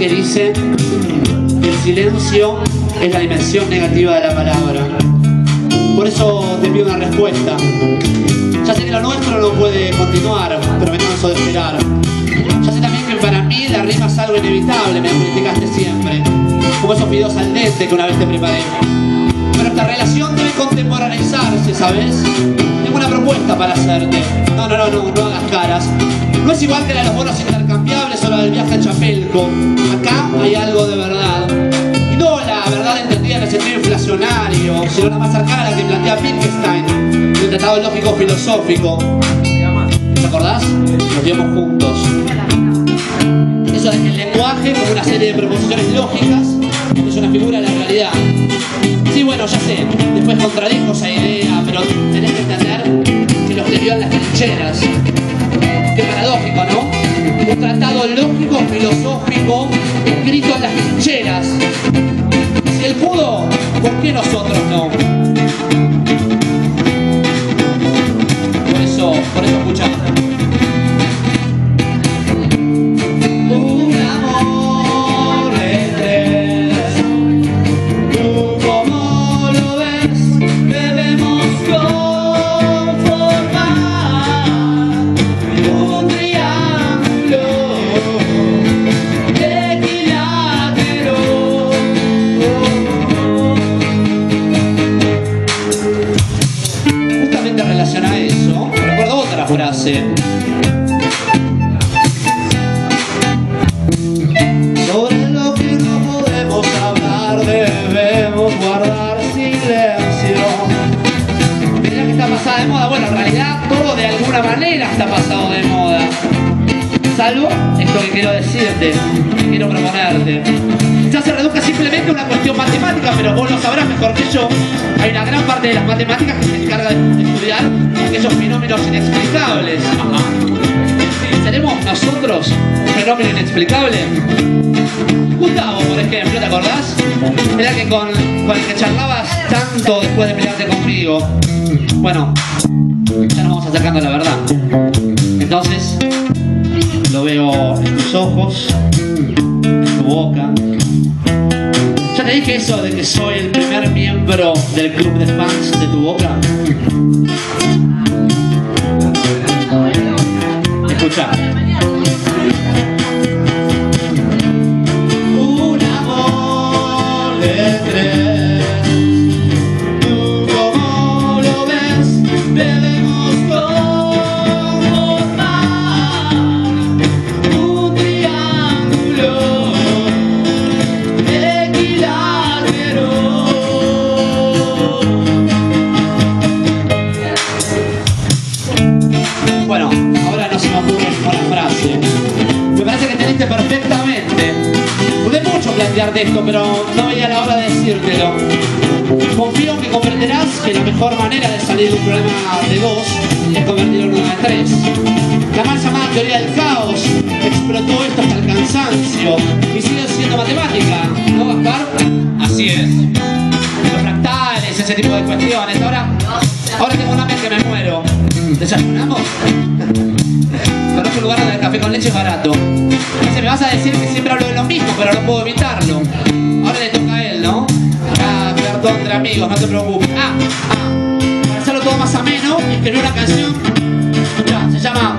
que dice que el silencio es la dimensión negativa de la palabra. Por eso te pido una respuesta. Ya sé que lo nuestro no puede continuar, pero me canso de esperar. Ya sé también que para mí la rima es algo inevitable, me lo criticaste siempre, como esos videos al dente que una vez te preparé. Pero esta relación debe contemporaneizarse, ¿sabes? Tengo una propuesta para hacerte. No hagas caras. No es igual que la de los bonos intercambiables o la del viaje a Chapelco. Acá hay algo de verdad. Y no la verdad entendida en el sentido inflacionario, sino la más cercana a la que plantea Wittgenstein, el tratado lógico filosófico. ¿Te acordás? Nos vimos juntos. Eso de que el lenguaje, como una serie de proposiciones lógicas, es una figura de la realidad. Sí, bueno, ya sé, después contradijo esa idea, pero tenés que entender que lo escribió en las trincheras. Qué paradójico, ¿no? Un tratado lógico, filosófico, escrito en las trincheras. Si él pudo, ¿por qué nosotros no? Por eso escuchá. Frase. Sobre lo que no podemos hablar debemos guardar silencio. Mirá que está pasada de moda. Bueno, en realidad todo de alguna manera está pasado de moda. Salvo esto que quiero decirte, que quiero proponerte. Ya se reduzca simplemente a una cuestión matemática, pero vos lo sabrás mejor que yo. Hay una gran parte de las matemáticas que se encarga de estudiar aquellos fenómenos inexplicables. ¿Seremos nosotros un fenómeno inexplicable? Gustavo, por ejemplo, ¿te acordás? Era que con el que charlabas tanto después de pelearte conmigo. Bueno, ya nos vamos acercando a la verdad. Entonces, lo veo en tus ojos, en tu boca. Ya te dije eso de que soy el primer miembro del club de fans de tu boca. Escucha. Un amor de tres. ¿Tú cómo lo ves? Debemos conformar un triángulo equilátero. Bueno, ahora no se me ocurre una frase. Me parece que entendiste perfectamente. Dudé mucho plantearte esto, pero no veía la hora de decírtelo. Confío en que comprenderás que la mejor manera de salir de un problema de dos es convertirlo en uno de tres. La mal llamada teoría del caos explotó esto hasta el cansancio y sigue siendo matemática, ¿no, Gaspar? Así es. Los fractales, ese tipo de cuestiones. Ahora tengo una hambre que me muero. ¿Desayunamos? Conozco un lugar donde el café con leche es barato. Me vas a decir que siempre hablo de lo mismo, pero no puedo evitarlo. Ahora le toca a él, ¿no? Ah, perdón, entre amigos, no te preocupes. Para hacerlo todo más ameno, escribí una canción. Ya, se llama...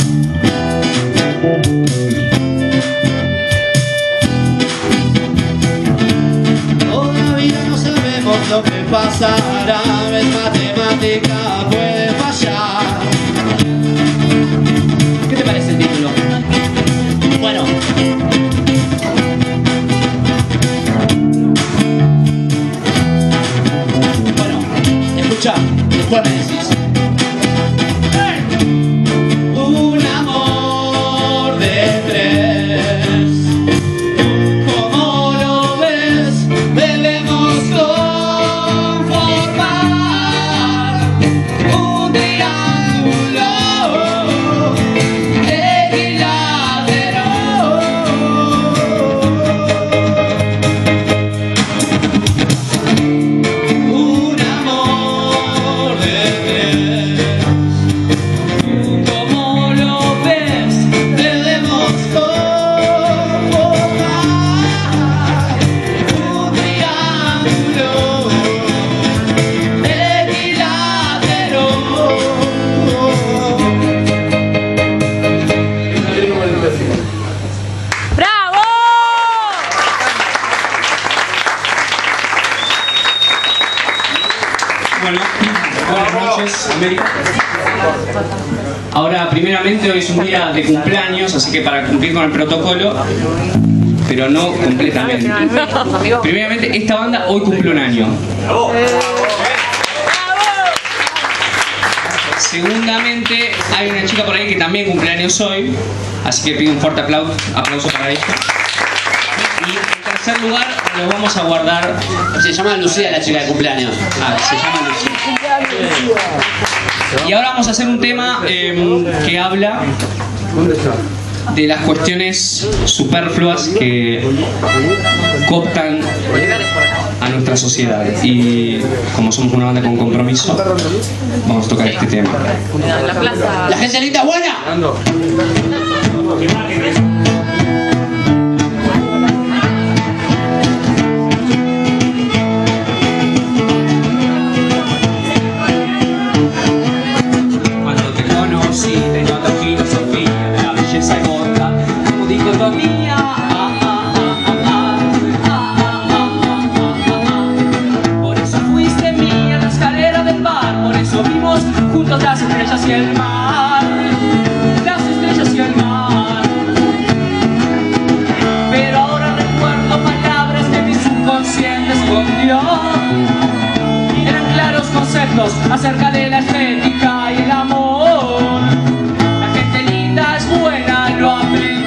Todavía no sabemos lo que pasará, es matemática, puede fallar. ¿Qué te parece el título? Bueno. Bueno, escucha, después me decís. Un amor de tres. ¿Cómo lo ves? Debemos conformar un triángulo equilátero. Un amor de Bueno, buenas noches, América. Ahora, primeramente, hoy es un día de cumpleaños, así que para cumplir con el protocolo, pero no completamente. Primeramente, esta banda hoy cumple un año. Segundamente, hay una chica por ahí que también cumple años hoy, así que pido un fuerte aplauso para ella. Y en tercer lugar, lo vamos a guardar. Se llama Lucía la chica de cumpleaños. Ah, se llama Lucía. Y ahora vamos a hacer un tema que habla de las cuestiones superfluas que cooptan a nuestra sociedad. Y como somos una banda con compromiso, vamos a tocar este tema. La gente linda buena. Por eso fuiste mía en la escalera del bar, por eso vimos juntos las estrellas y el mar, las estrellas y el mar. Pero ahora recuerdo palabras que mi subconsciente escondió. Eran claros conceptos acerca de la estética y el amor. La gente linda es buena, lo aprendí.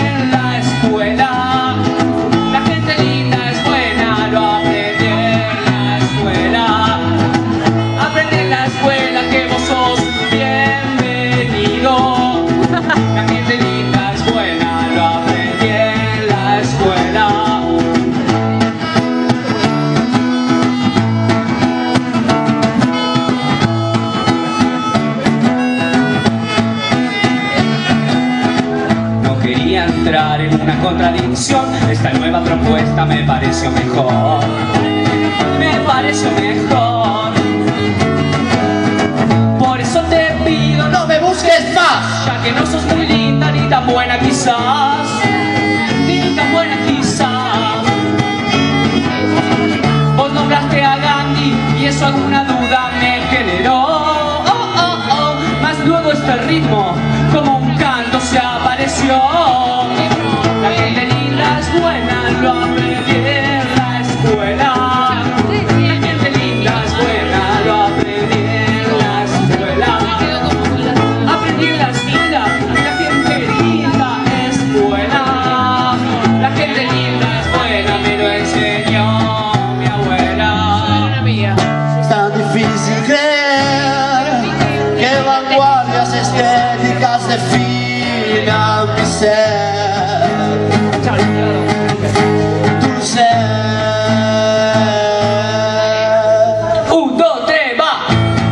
Entrar en una contradicción, esta nueva propuesta me pareció mejor. Me pareció mejor. Por eso te pido, no me busques más, ya que no sos muy linda ni tan buena quizás, ni tan buena quizás. Vos nombraste a Gandhi y eso alguna duda me generó. Más luego este ritmo como un canto se apareció. La gente linda es buena, lo aprendí en la escuela. La gente linda es buena, lo aprendí en la escuela. Aprendí en la escuela, la gente linda es buena. La gente linda es buena, me lo enseñó mi abuela. Es tan difícil creer que vanguardias estéticas definan mi ser. Dulce. 1, 2, 3, va.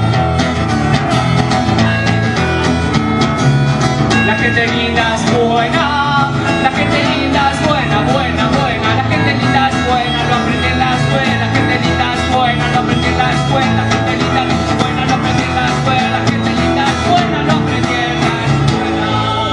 La gente linda es buena. La gente linda es buena, buena, buena. La gente linda es buena, lo aprendí en la escuela. La gente linda es buena, lo aprendí en la escuela. La gente linda es buena, lo aprendí en la escuela. La gente linda es buena, lo aprendí en la escuela.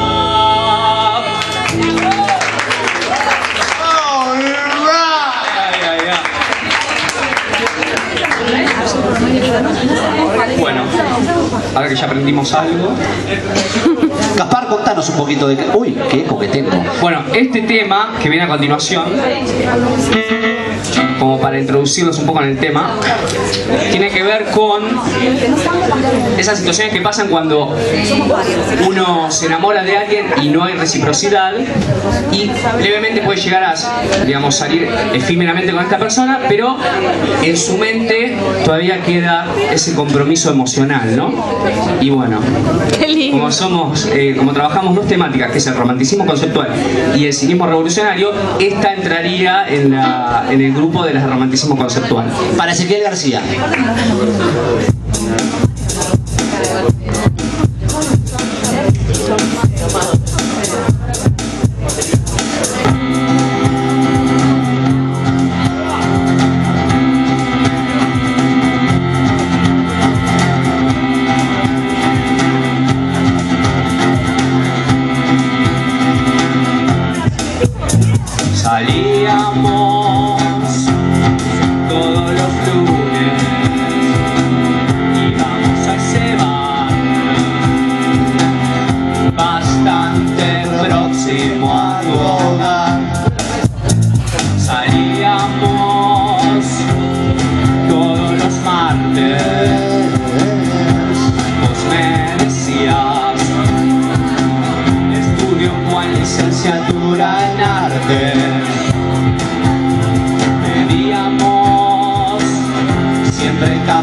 Bueno, ahora que ya aprendimos algo. Gaspar, contanos un poquito de... Uy, qué eco que tengo. Bueno, este tema que viene a continuación, como para introducirlos un poco en el tema, tiene que ver con esas situaciones que pasan cuando uno se enamora de alguien y no hay reciprocidad, y levemente puede llegar a, digamos, salir efímeramente con esta persona, pero en su mente todavía queda ese compromiso emocional, ¿no? Y bueno, como somos, como trabajamos dos temáticas, que es el romanticismo conceptual y el cinismo revolucionario, esta entraría en el grupo del romanticismo conceptual. Para Ezequiel García. Salíamos todos los lunes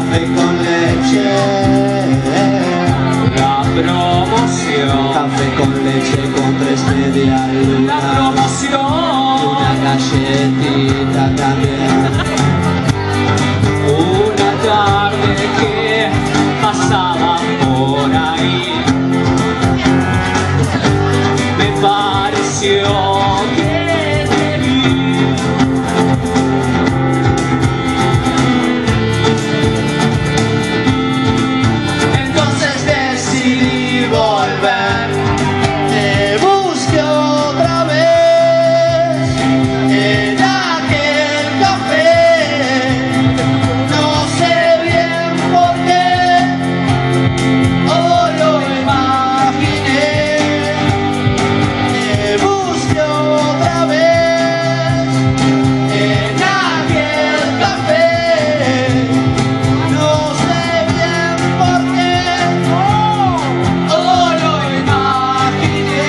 café con leche. La promoción. Café con leche con 3 media luna. La promoción. Una galletita también. Una tarde que pasaba por ahí, me pareció que te vi. Entonces decidí volver. Te busqué otra vez en aquel café. No sé bien por qué, o lo imaginé. Te busqué otra vez en aquel café. No sé bien por qué, o lo imaginé.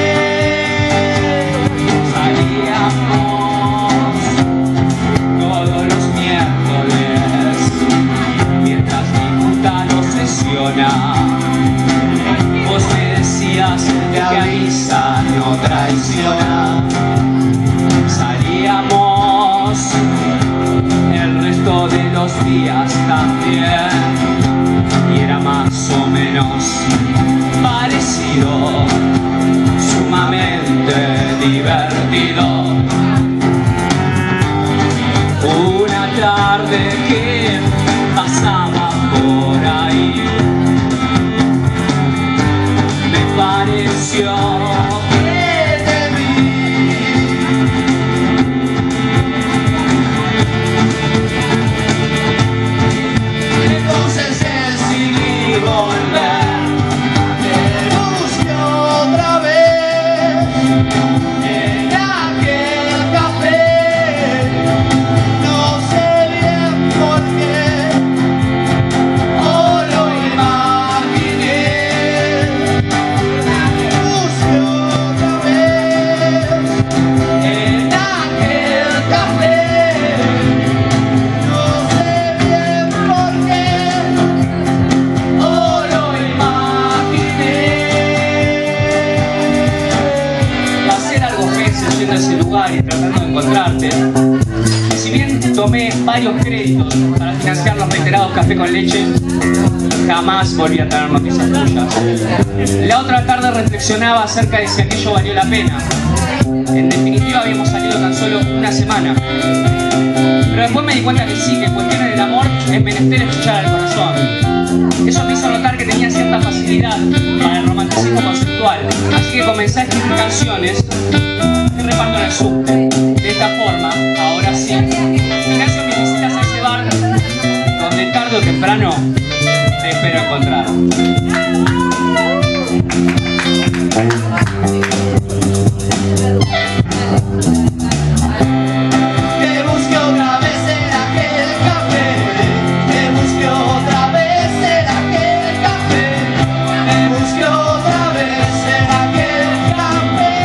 Salíamos todos los miércoles mientras mi puta nos sesiona. Vos me decías que avisa no traiciona. Salíamos el resto de los días también y era más o menos parecido, sumamente divertido. Una tarde que pasaba por ahí, me pareció que te vi. Entonces decidí volver. Te busqué otra vez en aquel café. No sé bien por qué, o lo imaginé. Te busqué otra vez en aquel café. No sé bien por qué, o lo imaginé. Pasé largos meses yendo a ese lugar y tratando de encontrarte. Y si bien tomé varios créditos para financiar los reiterados café con leche, jamás volví a tener noticias tuyas. La otra tarde reflexionaba acerca de si aquello valió la pena. En definitiva habíamos salido tan solo una semana. Pero después me di cuenta que sí, que en cuestiones del amor es menester escuchar al corazón. Eso me hizo notar que tenía cierta facilidad para el romanticismo conceptual. Así que comencé a escribir canciones que reparto en el subte. De esta forma, ahora sí, financio mis visitas a ese bar donde tarde o temprano te espero encontrar. Te busqué otra vez en aquel café. Te busqué otra vez en aquel café. Te busqué otra vez en aquel café.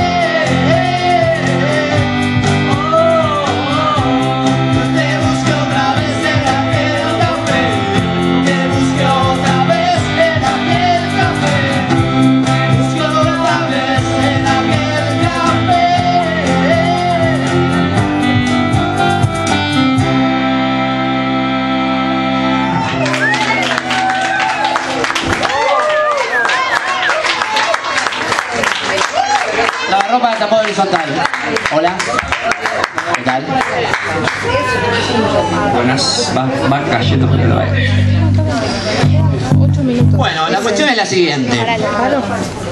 Te busqué otra vez en aquel café. Te busqué otra vez en aquel café. Te busqué otra vez en aquel café. La ropa de tambor horizontal. Hola. ¿Qué tal? Buenas, va cayendo por el baile. Bueno, la cuestión es la siguiente.